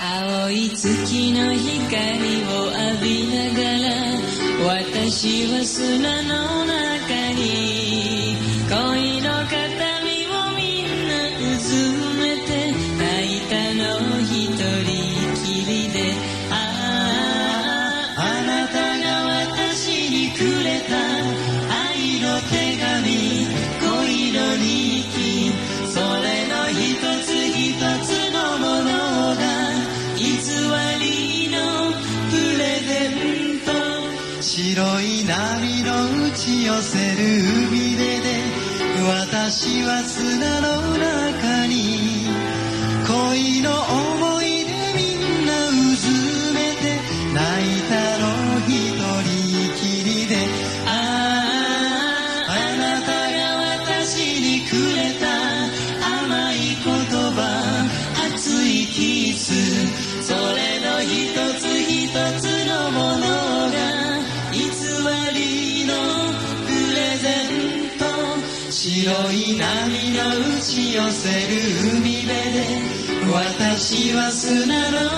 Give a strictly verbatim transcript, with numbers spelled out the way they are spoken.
青い月の光を浴びながら私は砂の中に恋の形見をみんなうずめて泣いたの一人きりであああなたが私にくれた愛の手紙恋の日記それの一つ一つのものが偽りのプレゼント白い波の打ち寄せる海辺で私は砂の中に恋の思い出みんなうずめて泣いたの一人きりであああなたが私にくれた甘い言葉熱いキスそれの一つ一つのものが偽りのプレゼント白い波の打ち寄せる海辺で私は砂の